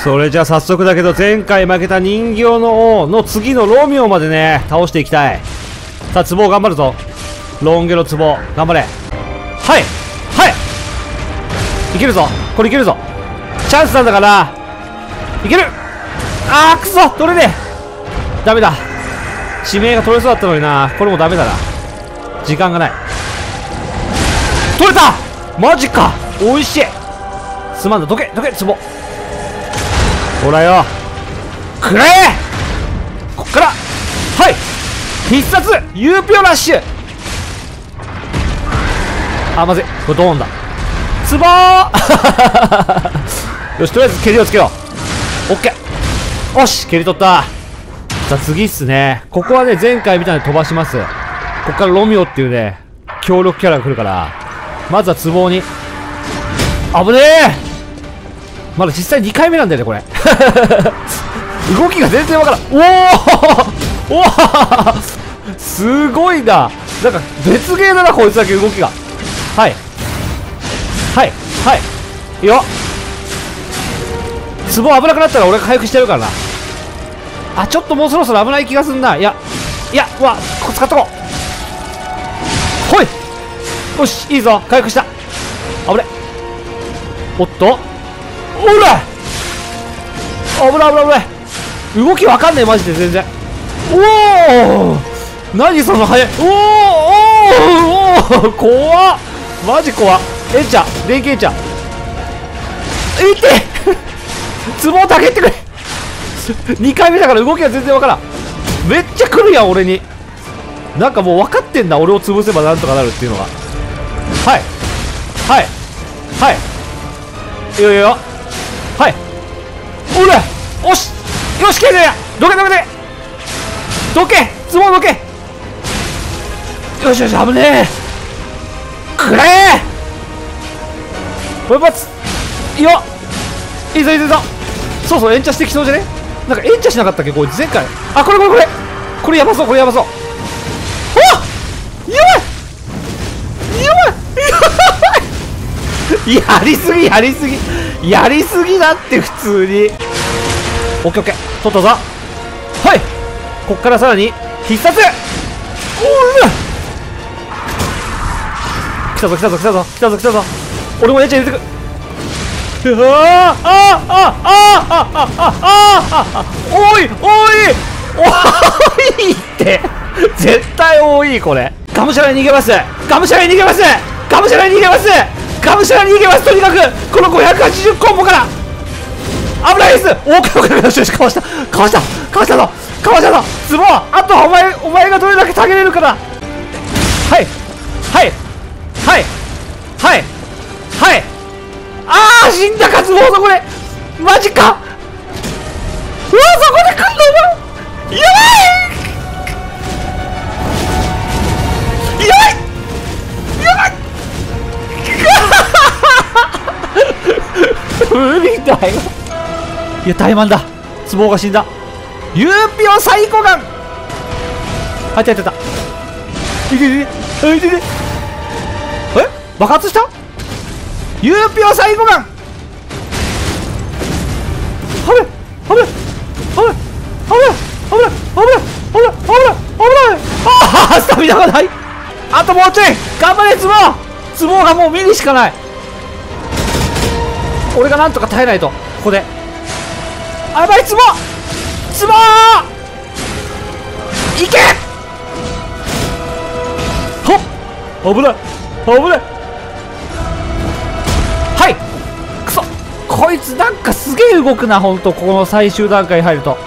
それじゃあ早速だけど、前回負けた人形の王の次のロミオまでね、倒していきたい。さあ、壺頑張るぞ。ロン毛の壺頑張れ。はいはいいけるぞ、これいけるぞ。チャンスなんだからいける。あーくそ、取れねえ。ダメだ、指名が取れそうだったのにな。これもダメだな、時間がない。取れた、マジか、おいしい。すまんだ、どけどけ、壺。ほらよ、くれ。こっから、はい、必殺ユーピョラッシュ。あ、まずい、これドーンだ。ツボーよし、とりあえず蹴りをつけよう。オッケー、よし、蹴り取った。さあ次っすね。ここはね、前回みたいに飛ばします。ここからロミオっていうね、強力キャラが来るから、まずはツボに。危ねえ、まだ実際2回目なんだよねこれ動きが全然わからん。おおすごいな、なんか別ゲーだなこいつだけ動きが。はいはいはい、いいよ。ツボ危なくなったら俺が回復してやるからな。あ、ちょっともうそろそろ危ない気がすんな。いやいや、うわ、こ使っとこう。ほい、よし、いいぞ、回復した。危ね、おっと、おら、危ない危ない危ない。動きわかんねえマジで全然。おお、何その速い。おおおお、怖っ、マジ怖っ。エンチャー、連携エンチャー、いてツボをたけってくれ2回目だから動きが全然わからん。めっちゃ来るやん俺に。なんかもう分かってんだ、俺を潰せばなんとかなるっていうのが。はいはいはい、いやいや、はい、おら、おし、よし、蹴れや、どけどけどけどけ、ツボどけ、よしよし、危ねえ、くれー、もう一発、いいよ、いいぞいいぞいいぞ。そうそう、エンチャしてきそうじゃね。なんかエンチャしなかったっけこいつ前回。あ、これこれこれこれやばそう、これやばそう。あ、やばいやばいやりすぎやりすぎやりすぎだって普通に。オッケーオッケー、取ったぞ。はい、こっからさらに必殺。おら、来たぞ来たぞ来たぞ来たぞ来たぞ。俺もエンチャ入れてく。おいおいおいって絶対多いこれ。がむしゃらに逃げます、がむしゃらに逃げます、がむしゃらに逃げます、がむしゃらに逃げます。とにかくこの580コンボから危ないです。おー、よしよし、かわしたかわしたかわしたぞかわしたぞ。ツボ、あとはお前がどれだけ下げれるかだ。はいはいはいはいはい、あー、死んだか、ツボ、そこでマジか。うわ、そこで来んのお前、やばいやばいやばい無理だよ。いや、怠慢だ、ツボが死んだ。ユーピオサイコガン、入った入った、いけいけいけいけ、え、爆発した。ユーピオサイコガン、危ない危ない危ない危ない危ない危ない危ない危ない危ない。ああ、スタミナがない。あともうちょい頑張れ、ツボ、ツボがもうミリしかない。俺がなんとか耐えないと。ここであ、やばい、ツボツボー、いけ、ほっ、危ない危ない。はい、くそ、こいつなんかすげえ動くな、ほんと。ここの最終段階に入ると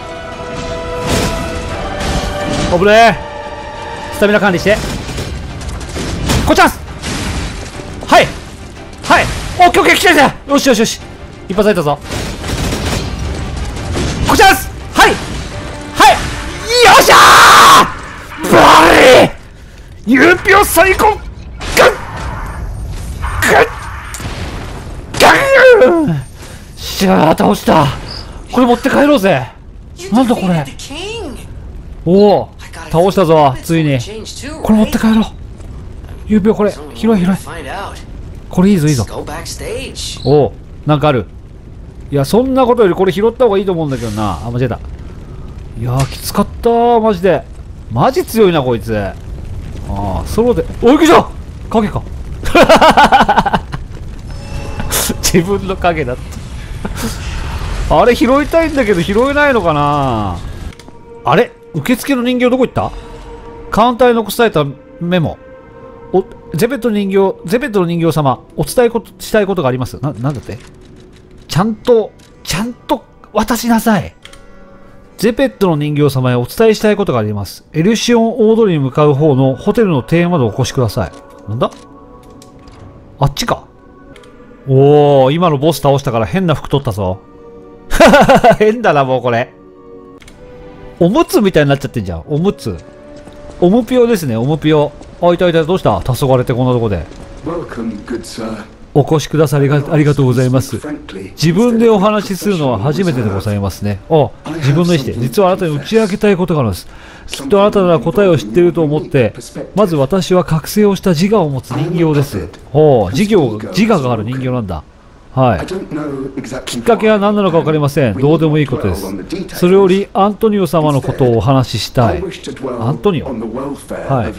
危ねえ。スタミナ管理して、こチャンス、はいはい、オッケーオッケー、来た来た、よしよしよし、一発入ったぞ。こチャンス、はいはい、よっしゃー、バリーユーピオ最高、ガンガンガン、しゃー、倒した。これ持って帰ろうぜ。なんだこれ、おお、倒したぞ、ついに。これ持って帰ろう。ユーピオ、これ広い広い、これいいぞいいぞ。おお、なんかある。 いや、そんなことよりこれ拾った方がいいと思うんだけどな。あ、間違えた。いやー、きつかったー、マジで。マジ強いな、こいつ。ああ、ソロで。おい、くじゃ影か。自分の影だった。あれ、拾いたいんだけど、拾えないのかな。あれ受付の人形どこ行った？カウンターに残されたメモ。ゼペットの人形様、お伝えしたいことがあります。なんだって？ちゃんと渡しなさい。ゼペットの人形様へお伝えしたいことがあります。エルシオン大通りに向かう方のホテルの庭園までお越しください。なんだ？あっちか。おー、今のボス倒したから変な服取ったぞ。変だな、もうこれ。おむつみたいになっちゃってんじゃん。おむつ。おむぴよですね、おむぴよ。あ、いたいた、どうした？黄昏れてこんなとこで。お越しくださりありがとうございます。自分でお話しするのは初めてでございますね。自分の意思で。実はあなたに打ち明けたいことがあるんです。きっとあなたなら答えを知っていると思って、まず私は覚醒をした自我を持つ人形です。自我がある人形なんだ。はい。きっかけは何なのか分かりません。どうでもいいことです。それよりアントニオ様のことをお話ししたい。アントニオ。はい。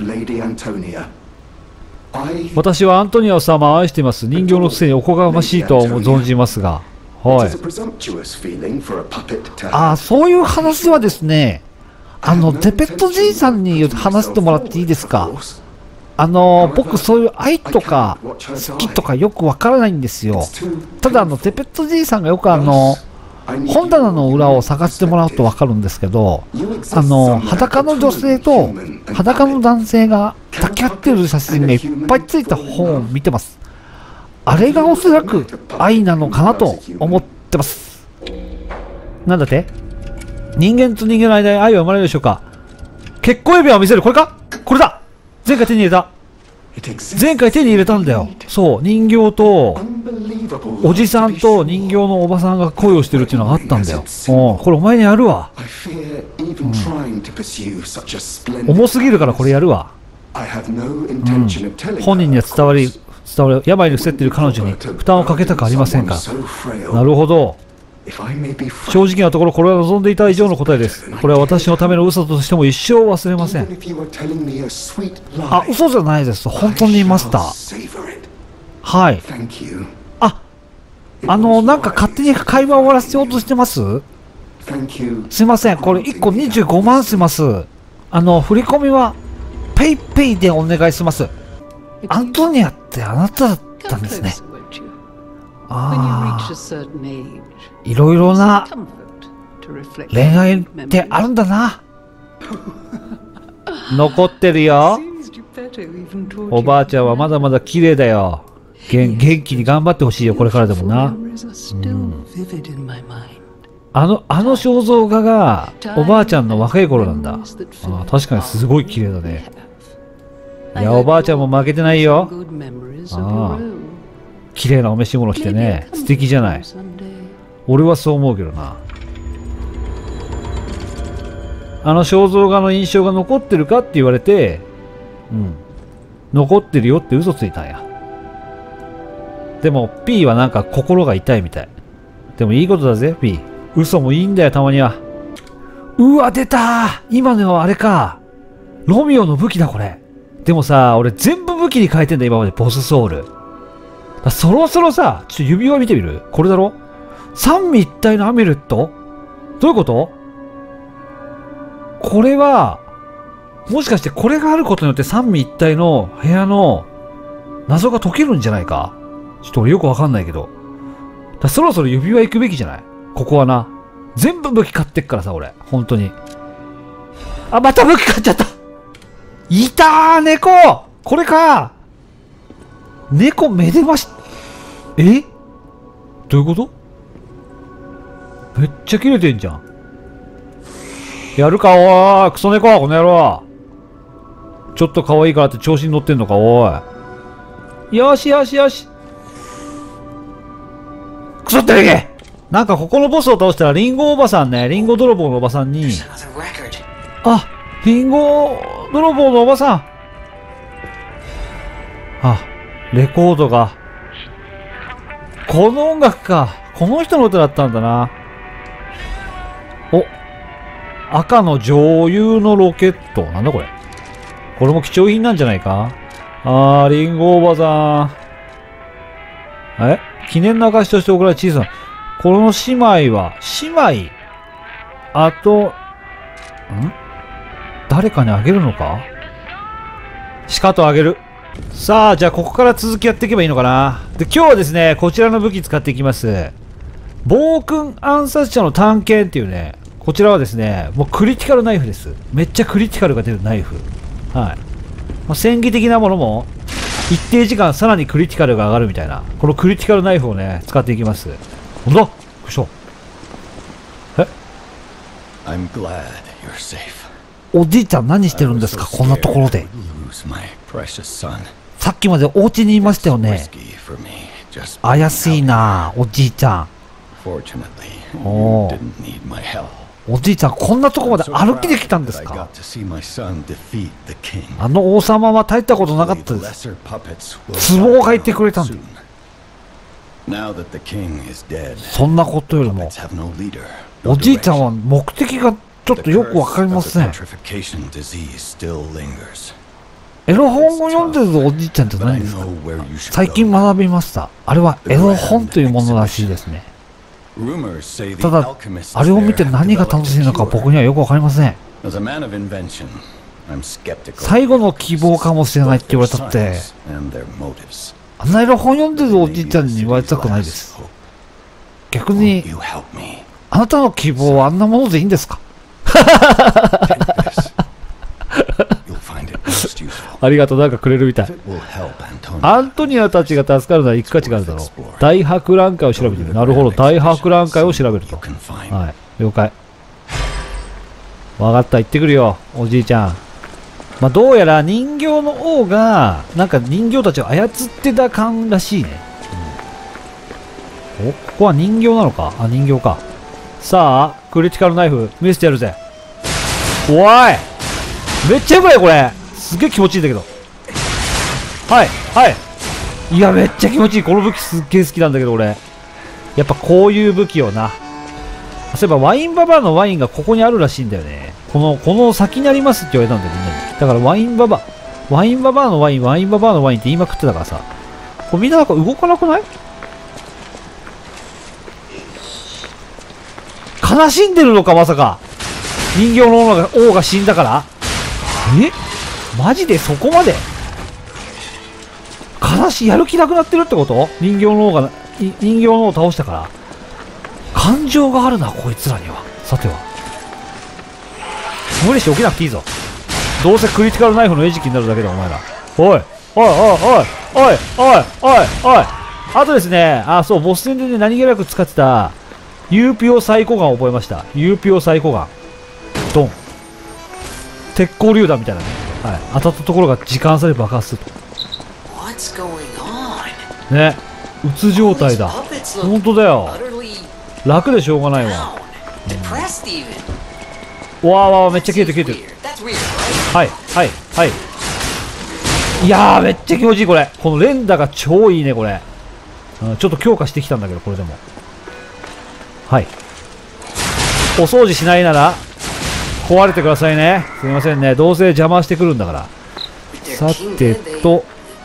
私はアントニオ様を愛しています。人形のくせにおこがましいとは存じますが。はい。そういう話はですね、ゼペットじいさんに話してもらっていいですか？僕そういう愛とか好きとかよくわからないんですよ。ただゼペットじいさんがよく本棚の裏を探してもらうとわかるんですけど、裸の女性と裸の男性が抱き合ってる写真がいっぱいついた本を見てます。あれがおそらく愛なのかなと思ってます。なんだって？人間と人間の間に愛は生まれるでしょうか？結婚指輪を見せる、これか？これだ！前回手に入れた。前回手に入れたんだよ。そう、人形とおじさんと人形のおばさんが恋をしてるっていうのがあったんだよ。これお前にやるわ。重すぎるからこれやるわ。本人には伝わる病に伏せっている彼女に負担をかけたくありませんか？なるほど。正直なところこれは望んでいた以上の答えです。これは私のための嘘としても一生忘れません。嘘じゃないです。本当に言いました。はい。なんか勝手に会話を終わらせようとしてます？すいません。これ1個25万します。振り込みはペイペイでお願いします。アントニアってあなただったんですね。いろいろな恋愛ってあるんだな。残ってるよ。おばあちゃんはまだまだ綺麗だよ。元気に頑張ってほしいよ、これからでもな。あの肖像画がおばあちゃんの若い頃なんだ。確かにすごい綺麗だね。いや、おばあちゃんも負けてないよ。綺麗なお召し物着てね、素敵じゃない。俺はそう思うけどな。肖像画の印象が残ってるかって言われて、残ってるよって嘘ついたんや。でも P はなんか心が痛いみたい。でもいいことだぜ P。嘘もいいんだよ、たまには。うわ、出たー。今のはあれか。ロミオの武器だ、これ。でもさ、俺全部武器に変えてんだ、今までボスソウル。そろそろさ、ちょっと指輪見てみる？これだろ？三位一体のアミュレット？どういうこと？これは、もしかしてこれがあることによって三位一体の部屋の謎が解けるんじゃないか？ちょっと俺よくわかんないけど。そろそろ指輪行くべきじゃない？ここはな。全部武器買ってっからさ、俺。本当に。また武器買っちゃった！いたー、猫！これか！猫めでまし、どういうこと？めっちゃ切れてんじゃん。やるか、おーい、クソ猫、この野郎。ちょっと可愛いからって調子に乗ってんのか、おい。よしよしよし。クソってねげ！なんかここのボスを倒したらリンゴおばさんね、リンゴ泥棒のおばさんに、リンゴ泥棒のおばさん。レコードが。この音楽か。 この人の歌だったんだな。お、赤の女優のロケット。なんだこれ。これも貴重品なんじゃないか。リンゴおばさん。記念の証として送られた小さな。この姉妹は、姉妹あと、誰かにあげるのか。しかとあげる。さあ、じゃあここから続きやっていけばいいのかな。で、今日はですね、こちらの武器使っていきます。暴君暗殺者の探検っていうね、こちらはですね、もうクリティカルナイフです。めっちゃクリティカルが出るナイフ。はい。戦技的なものも、一定時間さらにクリティカルが上がるみたいな、このクリティカルナイフをね、使っていきます。ほんとだ、くしょ。おじいちゃん何してるんですか、こんなところで。さっきまでお家にいましたよね。怪しいな、おじいちゃん。おじいちゃん、こんなとこまで歩きで来たんですか。あの王様は大したことなかったです。壺を書いてくれたんだ。そんなことよりも、おじいちゃんは目的がちょっとよくわかりません。エロ本を読んでるおじいちゃんって何ですか。最近学びました。あれはエロ本というものらしいですね。ただ、あれを見て何が楽しいのか僕にはよくわかりません。最後の希望かもしれないって言われたって、あんなエロ本読んでるおじいちゃんに言われたくないです。逆に、あなたの希望はあんなものでいいんですか。ありがとう、なんかくれるみたい。アントニアたちが助かるのは行く価値があるだろう。大博覧会を調べてみる。なるほど、大博覧会を調べると。はい、了解。わかった、行ってくるよ、おじいちゃん。どうやら人形の王が、なんか人形たちを操ってた感らしいね。お、ここは人形なのか。人形か。さあ、クリティカルナイフ、見せてやるぜ。おい、めっちゃよくないこれ。すげえ気持ちいいんだけど。はい、はい。いや、めっちゃ気持ちいい。この武器すっげえ好きなんだけど、俺。やっぱこういう武器をな。そういえば、ワインババアのワインがここにあるらしいんだよね。この先にありますって言われたんだよ、みんなに。だから、ワインババアのワインって言いまくってたからさ。これみんななんか動かなくない？悲しんでるのか、まさか。人形の王が死んだから？マジでそこまで悲しい、やる気なくなってるってこと？人形の王を倒したから。感情があるな、こいつらには。さては。無理して起きなくていいぞ。どうせクリティカルナイフの餌食になるだけだ、お前ら。おいおいおいおいおいおいおいおい。あとですね、そう、ボス戦でね、何気なく使ってた、ユーピオサイコガンを覚えました。ユーピオサイコガン。ドン。鉄鋼榴弾みたいなね。はい。当たったところが時間差で爆発すると。ね。うつ状態だ。本当だよ。楽でしょうがないわ。わあ、めっちゃ消えてる消えてる。はい、はい、はい。いやー、めっちゃ気持ちいい、これ。この連打が超いいね、これ。ちょっと強化してきたんだけど、これでも。はい。お掃除しないなら、壊れてくださいね。すいませんね。どうせ邪魔してくるんだから。さてと。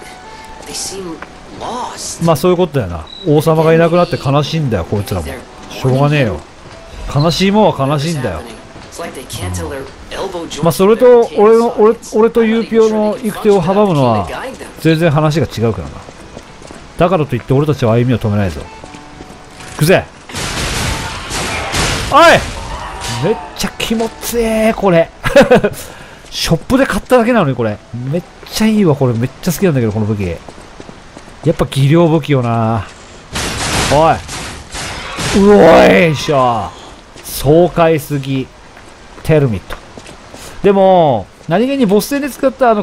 そういうことだよな。王様がいなくなって悲しいんだよ、こいつらも。しょうがねえよ。悲しいもんは悲しいんだよ。それと、俺とユーピオの行く手を阻むのは、全然話が違うからな。だからといって俺たちは歩みを止めないぞ。行くぜ。おい！めっちゃ気持ちいい、これ。ショップで買っただけなのに、これ。めっちゃいいわ、これ。めっちゃ好きなんだけど、この武器。やっぱ技量武器よな。おい。うおいしょ。爽快すぎ。テルミット。でも、何気にボス戦で使った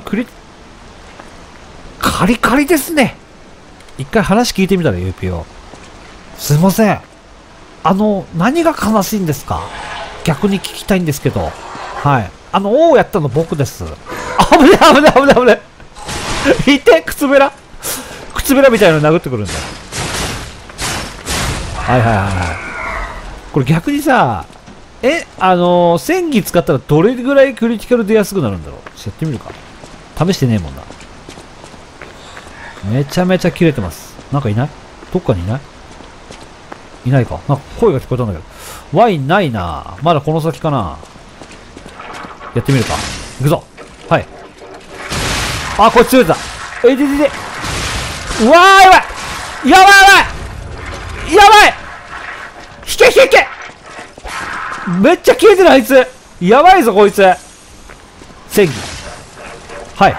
カリカリですね。一回話聞いてみたら、ユーピオ。すいません。何が悲しいんですか？逆に聞きたいんですけど。はい。王をやったの僕です。危ねえ危ねえ危ねえ危ねえ。いて、靴べらみたいなの殴ってくるんだよ。 はいはいはいはい。これ逆にさ、戦技使ったらどれぐらいクリティカル出やすくなるんだろう。ちょっとやってみるか。試してねえもんな。めちゃめちゃ切れてます。なんかいない？どっかにいない？いないか。なんか声が聞こえたんだけど。ワインないな。まだこの先かな。やってみるか。行くぞ。はい。あ、こいつ強いだ。で。うわー、やばいやばいやばい引けめっちゃ消えてるあいつ。やばいぞこいつ。戦技。はい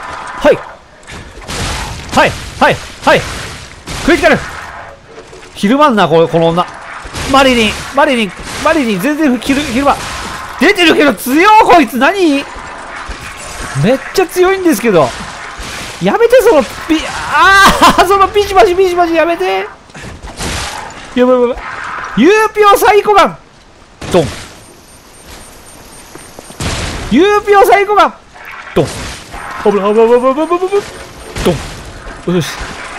クリティカル。昼間んなこの女。マリリン全然昼間出てるけど強いこいつ。何めっちゃ強いんですけど。やめてそのそのビシバシやめて。やばいユーピオサイコガンドン。ユーピオサイコガンドン。ドン。よし。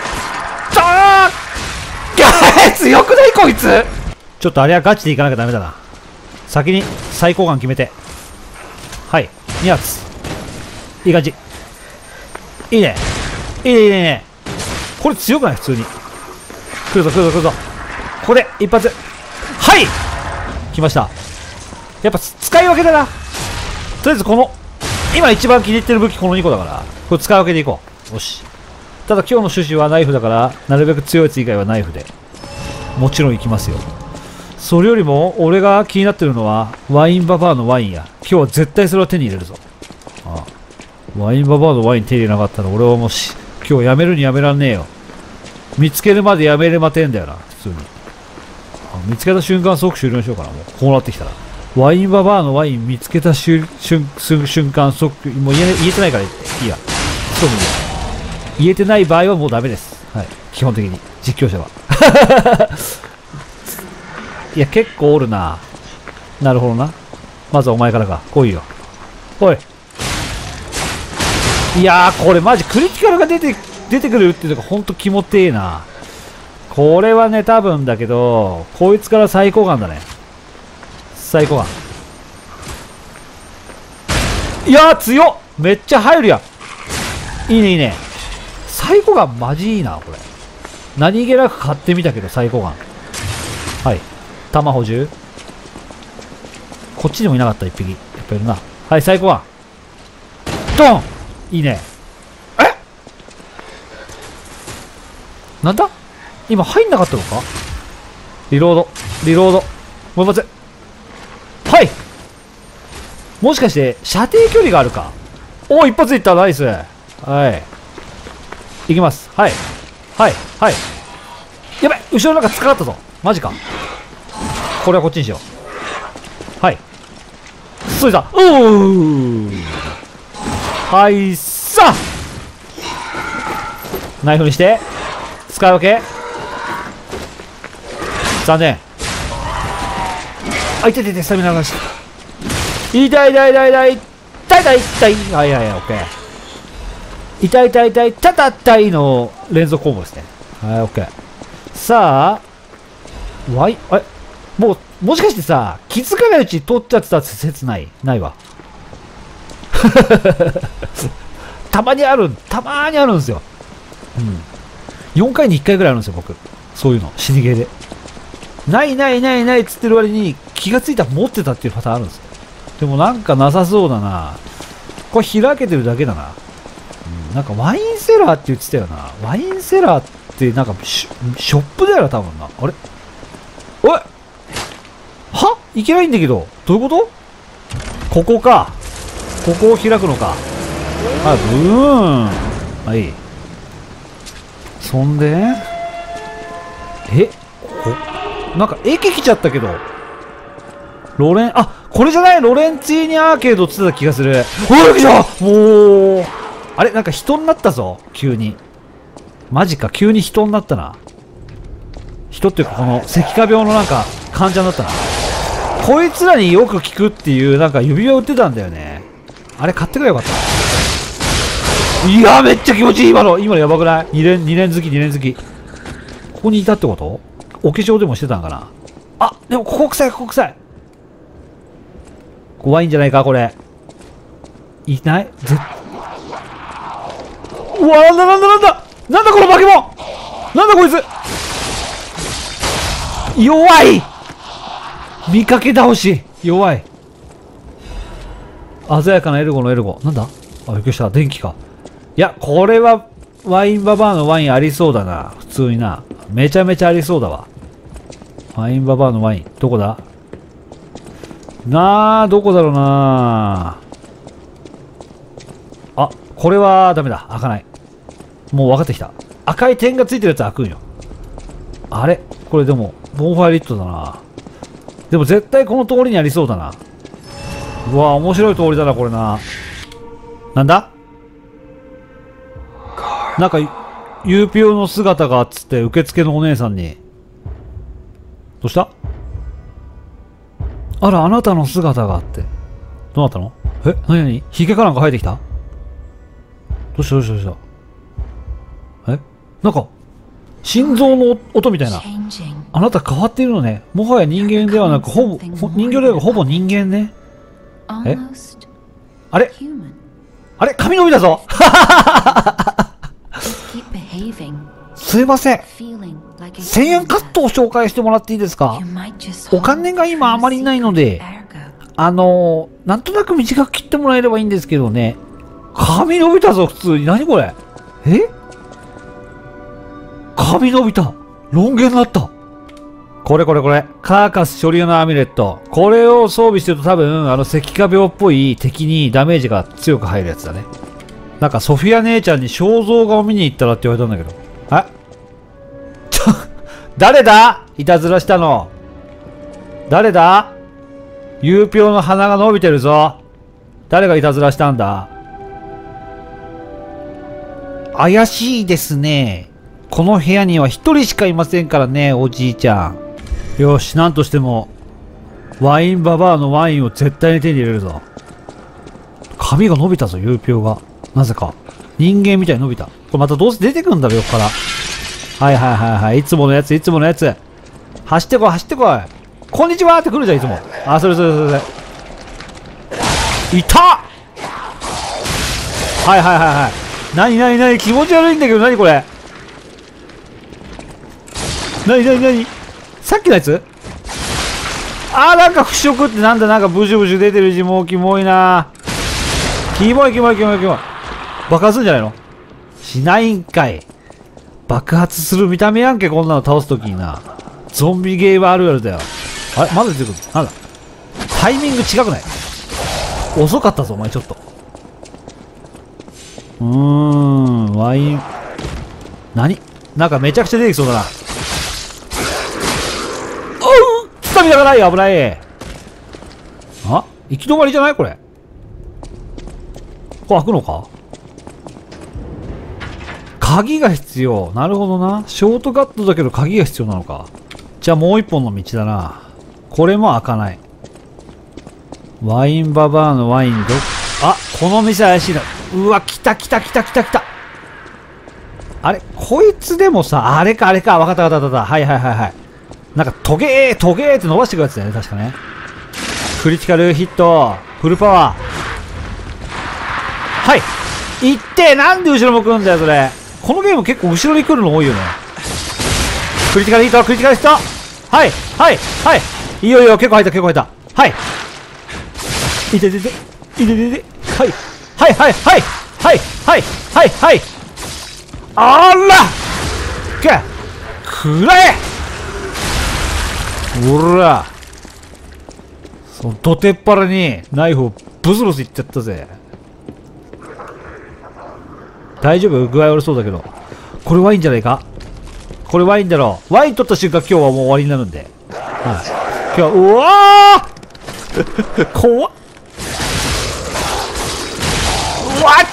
強くないこいつ。ちょっとあれはガチでいかなきゃダメだな。先に最高眼決めて。はい。2発。いい感じ。いいね。いいね。これ強くない？普通に。来るぞ。ここで一発。はい、来ました。やっぱ使い分けだな。とりあえずこの、今一番気に入ってる武器この2個だから、これ使い分けでいこう。よし。ただ今日の趣旨はナイフだから、なるべく強いやつ以外はナイフで。もちろんいきますよ。それよりも、俺が気になってるのは、ワインババアのワインや。今日は絶対それを手に入れるぞ。ああ、ワインババアのワイン手に入れなかったら、俺はもし、今日やめるにやめらんねえよ。見つけるまでやめれまてんだよな、普通に。見つけた瞬間即終了にしようかな、もう。こうなってきたら。ワインババアのワイン見つけた瞬間即、もう言えてないからいいや。そうも言えてない場合はもうダメです。はい。基本的に。実況者は。いや、結構おるな。なるほどな。まずはお前からか。来いよ。おい。いやー、これマジクリティカルが出てくるっていうのがほんと気持ちいいな。これはね、多分だけど、こいつから最高眼だね。最高眼。いやー、強っ。めっちゃ入るやん。いいね。最高眼マジいいな、これ。何気なく買ってみたけど、最高眼。はい。弾補充。こっちにもいなかった、一匹。やっぱいるな。はい、最高眼。ドン。いいね。なんだ今入んなかったのか。リロード。もう一発。はい。もしかして、射程距離があるか。おお、一発いった。ナイス。はい。いきます。はい。やばい、後ろなんか突っかかったぞ。マジか。これはこっちにしよう。はい。そいだ。はいさあ、ナイフにして使い分け。残念。あ、痛いスタミナがした。痛い。はい、オッケー。痛いの連続コンボですね。はい、オッケー。さあ、もしかしてさ、気づかないうちに取っちゃってた説ないわ。たまにあるんですよ。4回に1回ぐらいあるんですよ、僕。そういうの、死にゲーで。ないっつってる割に気がついたら持ってたっていうパターンあるんですよ。でもなんかなさそうだな。これ開けてるだけだな。なんかワインセラーって言ってたよな。ワインセラーってなんかショップだよな、多分な。あれおいはいけないんだけど。どういうこと？ここか。ここを開くのか。あ、ブーン。はい。そんでなんか駅来ちゃったけど。これじゃない？ロレンツィーニアーケードって言ってた気がする。おい、来た！もう。あれなんか人になったぞ。急に。マジか、急に人になったな。人っていうかこの赤化病のなんか患者になったな。こいつらによく効くっていうなんか指輪売ってたんだよね。あれ買ってくればよかった。いやめっちゃ気持ちいい今のやばくない？2連好き。ここにいたってこと？ お化粧でもしてたんかな。あ、でもここ臭い、ここ臭い。怖いんじゃないか、これ。いない？うわ、なんだなんだなんだなんだこの化け物なんだこいつ弱い見かけ倒し弱い鮮やかなエルゴのエルゴなんだあ、びっくりした。電気か。いや、これはワインババアのワインありそうだな。普通にな。めちゃめちゃありそうだわ。ワインババアのワイン。どこだなあ、どこだろうなあ。これはダメだ。開かない。もう分かってきた。赤い点がついてるやつ開くんよ。あれこれでも、ボンファイリットだな。でも絶対この通りにありそうだな。うわ、面白い通りだな、これな。なんだなんか、ユーピオの姿がっつって受付のお姉さんに。どうしたあら、あなたの姿があって。どうなったのえなになにヒゲかなんか生えてきたどうしたどうしたどうしたえなんか、心臓の音みたいな。あなた変わっているのね。もはや人間ではなく、人形ではなくほぼ人間ね。えあれあれ髪伸びたぞすいません。1000円カットを紹介してもらっていいですか？お金が今あまりないので、なんとなく短く切ってもらえればいいんですけどね。髪伸びたぞ、普通に。何これ髪伸びた。ロン毛になった。これ。カーカス処理用のアミュレット。これを装備してると多分、赤化病っぽい敵にダメージが強く入るやつだね。なんかソフィア姉ちゃんに肖像画を見に行ったらって言われたんだけど。誰だいたずらしたの。誰だユーピョウの鼻が伸びてるぞ。誰がいたずらしたんだ怪しいですね。この部屋には一人しかいませんからね、おじいちゃん。よし、なんとしても、ワインババアのワインを絶対に手に入れるぞ。髪が伸びたぞ、ユーピョウが。なぜか。人間みたいに伸びた。これまたどうせ出てくんだろ、横から。いつものやつ。走ってこい。こんにちはって来るじゃん、いつも。あ、それ。いたなに気持ち悪いんだけど、なにこれなにさっきのやつなんか腐食ってなんだなんかブシュブシュ出てるし、もうキモいなキモい。爆発するんじゃないのしないんかい。爆発する見た目やんけ、こんなの倒すときにな。ゾンビゲーはあるあるだよ。あれまだ出てくる。なんだタイミング違くない遅かったぞ、お前ちょっと。ワイン。何なんかめちゃくちゃ出てきそうだな。おうスタミナがないよ、危ない。行き止まりじゃないこれ。これ開くのか鍵が必要。なるほどな。ショートカットだけど鍵が必要なのか。じゃあもう一本の道だな。これも開かない。ワインババアのワインこの店怪しいな。うわ、来た。あれこいつでもさ、あれか。わかった。はい。なんか、トゲーって伸ばしてくるやつだよね、確かね。クリティカルヒット、フルパワー。いってなんで後ろ向くんだよ、それ。このゲーム結構後ろに来るの多いよね。クリティカルヒットはいいいよ、結構入ったいてはいあらくらえおらそのどてっぱらにナイフをブスブスいっちゃったぜ。大丈夫具合悪そうだけど。これワインじゃないか。これワインだろ。ワイン取った瞬間今日はもう終わりになるんで。今日は、うわー怖っ。うわー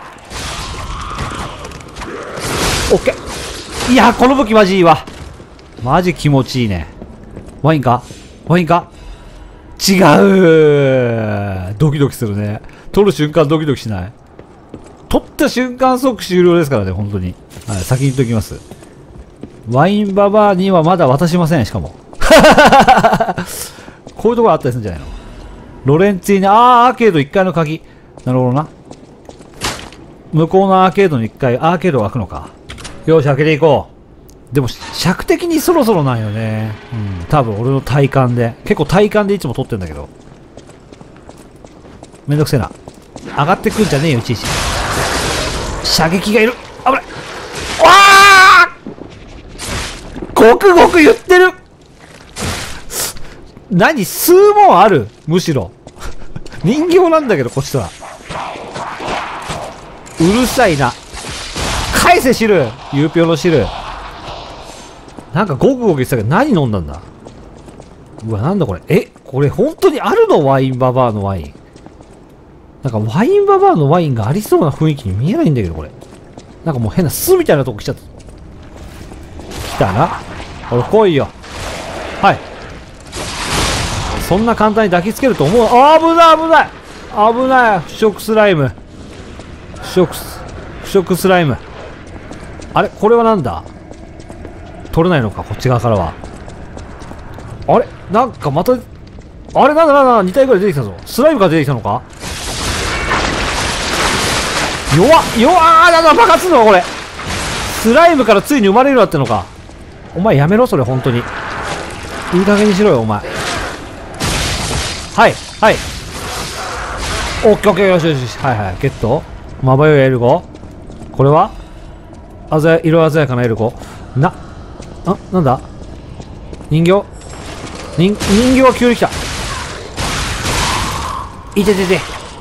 オッケー。いやこの武器マジいいわ。マジ気持ちいいね。ワインか違う。ドキドキするね。取る瞬間ドキドキしない。取った瞬間即終了ですからね、本当に。先に言っときます。 ワインババアにはまだ渡しません、しかも。こういうところあったりするんじゃないの？ロレンツィーニ、アーケード1階の鍵。なるほどな。向こうのアーケードの1階、アーケードが開くのか。よし、開けていこう。でも、尺的にそろそろなんよね。うん、多分俺の体感で。結構体感でいつも撮ってんだけど。めんどくせえな。上がってくんじゃねえよ、いちいち。射撃がいる。危ない。わあ！ごくごく言ってる。何？数問ある？むしろ。人形なんだけど、こっちとは。うるさいな。返せ、汁。ゆうぴょうの汁。なんかごくごく言ってたけど、何飲んだんだ？うわ、なんだこれ。え、これ本当にあるの？ワインババアのワイン。なんかワインババアのワインがありそうな雰囲気に見えないんだけど、これ。なんかもう変な巣みたいなとこ来ちゃった。来たな。ほら、来いよ。はい。そんな簡単に抱きつけると思う。あ、危ない危ない危ない。腐食スライム。腐食スライム。あれこれはなんだ？取れないのか、こっち側からは。あれなんかまた、あれなんだなんだ、2体ぐらい出てきたぞ。スライムが出てきたのか？弱っなんだ爆発するのこれ。スライムからついに生まれるようになってんのか。お前やめろそれ本当に。いい加減にしろよお前。はいはい。オッケーオッケー、よしよしよし。はいはい、ゲット。まばゆいエルゴ。これは色鮮やかなエルゴ。なんだ人形が急に来た。いててて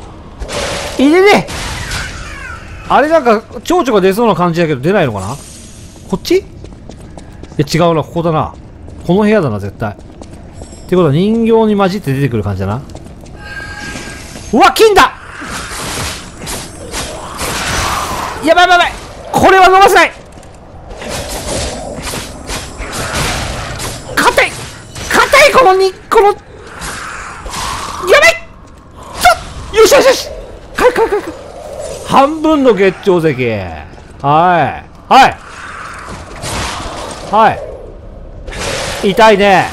あれなんか蝶々が出そうな感じだけど出ないのかな。こっち？いや違うな、ここだな。この部屋だな絶対。ってことは人形に混じって出てくる感じだな。うわ、金だ。やばいやばいやばい、これは逃せない。硬いこのやばい。よしよしよし、かい半分の月長石。はい痛いね。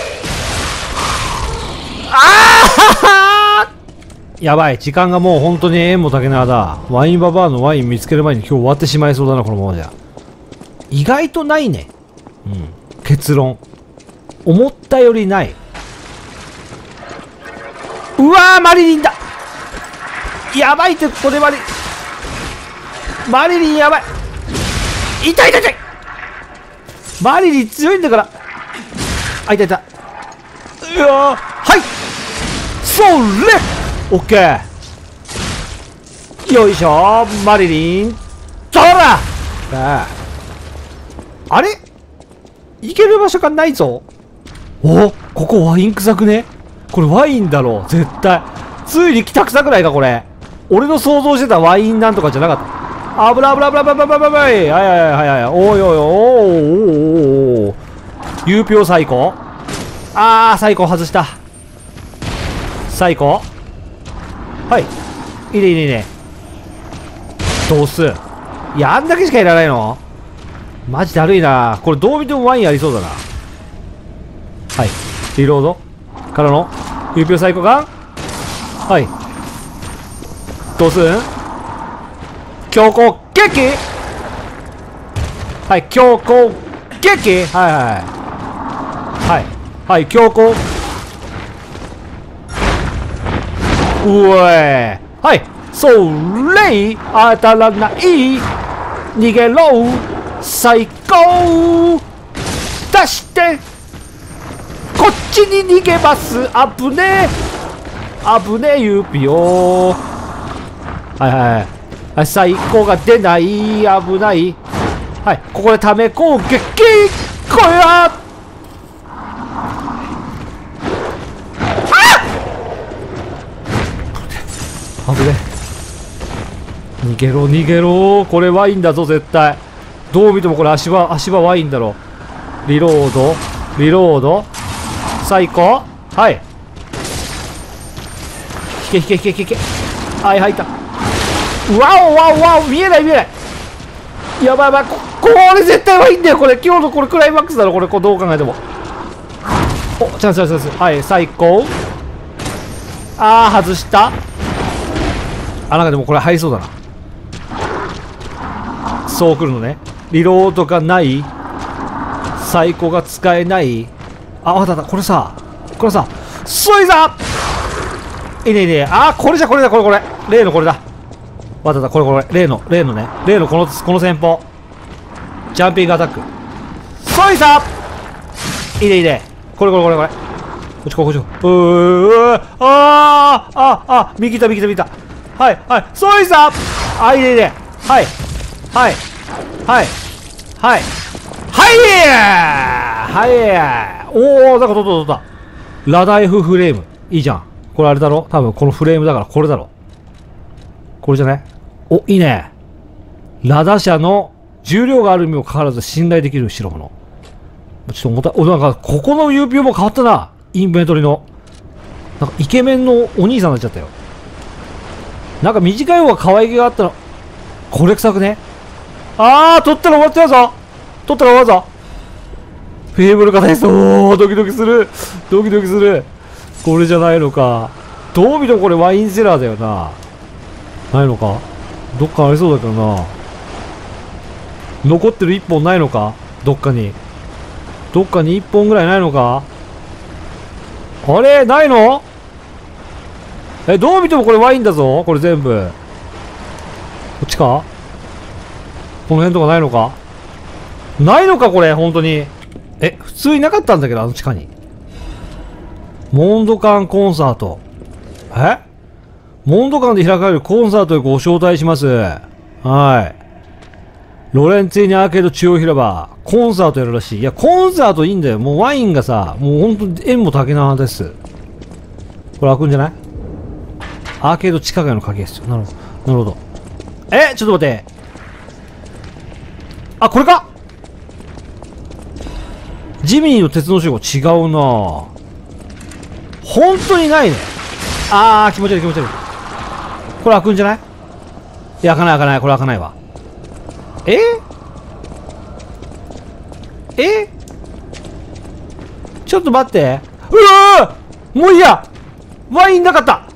やばい、時間がもう本当に縁も竹縄だ。ワインババアのワイン見つける前に今日終わってしまいそうだな、このままじゃ。意外とないね。うん。結論。思ったよりない。うわー、マリリンだ。やばいって、ここでマリリンやばい。痛い。マリリン強いんだから。あ、痛い。うわー、はい。それオッケー。よいしょ、マリリン。そらあれ行ける場所がないぞ。お、ここワイン臭くね？これワインだろう絶対。ついに来た臭くないかこれ。俺の想像してたワインなんとかじゃなかった。危ない。はい。おいおい。有票最高。最高外した。最高。はい。いいね。どうす？いや、あんだけしかいらないの？マジだるいな。これどう見てもワインありそうだな。はい。リロードからの有票最高感。はい。どうすん？強行撃。はい、強行撃。はい、強行。うえ。はい、それ当たらない。逃げろ。最高。出して。こっちに逃げます。危ねえゆぴよ。はい、最高が出ない。危ない。はい、ここでため攻撃。これは危ねえ。逃げろ。これワインだぞ絶対。どう見てもこれ足場ワインだろ。リロード。最高。はい。引け。はい、入った。わお、見えない。やばい。これ絶対はいいんだよこれ。今日のこれクライマックスだろこれ。どう考えても。お、チャンスチャンスチャンス。はい、最高。あー、外した。なんかでもこれ入りそうだな。そう来るのね。リロードがない。最高が使えない。わかった。これさ、そいざいいねいいね。これじゃ、これだ、これ。例のこれだ。わかった。これ。例のね。例のこの戦法。ジャンピングアタック。そいざいいね。これ。こっち。右行った。はい。そいざいいね。はい。なんか取った。ラダ F フレーム。いいじゃん。これあれだろ多分このフレームだからこれだろ。これじゃない？いいね。ラダ車の重量があるにもかかわらず信頼できる代物。ちょっと重たい。なんかここの UPO も変わったな。インベントリの。なんかイケメンのお兄さんになっちゃったよ。なんか短い方が可愛げがあったの。これ臭くね？取ったら終わっちゃうぞ。フェーブルが大そう。ドキドキする。これじゃないのか。どう見てもこれワインセラーだよな。ないのか。どっかありそうだけどな。残ってる1本ないのか。どっかに1本ぐらいないのか。あれないの？どう見てもこれワインだぞ。これ全部。こっちか？この辺とかないのか？これ、本当に。普通になかったんだけど、地下に。モンドカンコンサート。モンドカンで開かれるコンサートへご招待します。はい。ロレンツィーニアーケード中央広場。コンサートやるらしい。いや、コンサートいいんだよ。もうワインがさ、もうほんと縁も竹縄です。これ開くんじゃない？アーケード地下街の鍵ですよ。なるほど。ちょっと待って。これか？ジミーの鉄の集合違うなぁ。本当にないね。気持ち悪い。これ開くんじゃない？いや、開かない。これ開かないわ。ちょっと待って。うわー！もういいや！ワインなかった！